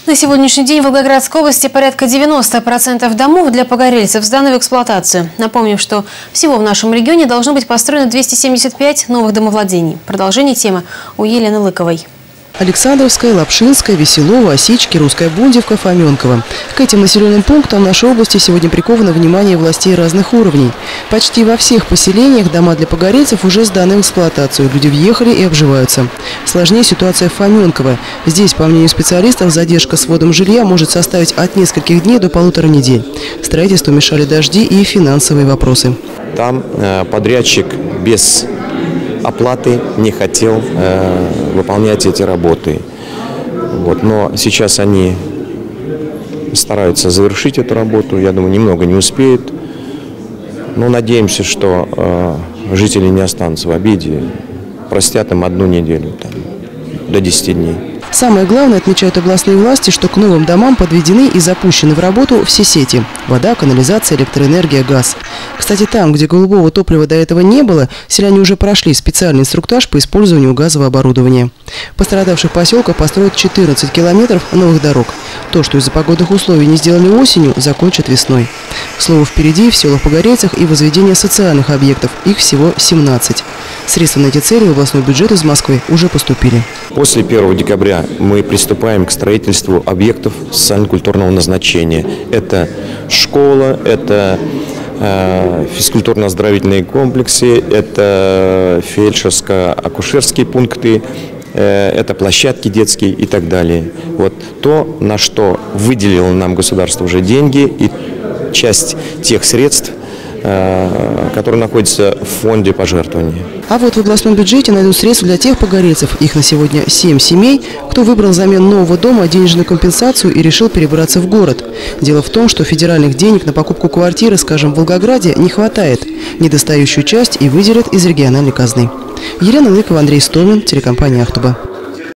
На сегодняшний день в Волгоградской области порядка 90% домов для погорельцев сданы в эксплуатацию. Напомним, что всего в нашем регионе должно быть построено 275 новых домовладений. Продолжение темы у Елены Лыковой. Александровская, Лапшинская, Веселова, Осички, Русская Бундевка, Фоменково. К этим населенным пунктам нашей области сегодня приковано внимание властей разных уровней. Почти во всех поселениях дома для погорельцев уже сданы в эксплуатацию. Люди въехали и обживаются. Сложнее ситуация в Фоменково. Здесь, по мнению специалистов, задержка с вводом жилья может составить от нескольких дней до 1,5 недели. Строительству мешали дожди и финансовые вопросы. Там подрядчик без оплаты не хотел выполнять эти работы. Но сейчас они стараются завершить эту работу. Я думаю, немного не успеют. Но надеемся, что жители не останутся в обиде. Простят им 1 неделю, до 10 дней. Самое главное, отмечают областные власти, что к новым домам подведены и запущены в работу все сети – вода, канализация, электроэнергия, газ. Кстати, там, где голубого топлива до этого не было, селяне уже прошли специальный инструктаж по использованию газового оборудования. В пострадавших поселках построят 14 километров новых дорог. То, что из-за погодных условий не сделали осенью, закончат весной. К слову, впереди в селах Погорельцах и возведение социальных объектов. Их всего 17. Средства на эти цели в областной бюджет из Москвы уже поступили. После 1 декабря мы приступаем к строительству объектов социально-культурного назначения. Это школа, это физкультурно-оздоровительные комплексы, это фельдшерско-акушерские пункты, это площадки детские и так далее. То, на что выделило нам государство уже деньги и часть тех средств, которые находятся в фонде пожертвований. А в областном бюджете найдут средства для тех погорельцев, их на сегодня 7 семей, кто выбрал взамен нового дома денежную компенсацию и решил перебраться в город. Дело в том, что федеральных денег на покупку квартиры, скажем, в Волгограде не хватает. Недостающую часть и выделят из региональной казны. Елена Лыкова, Андрей Стомин, телекомпания «Ахтуба».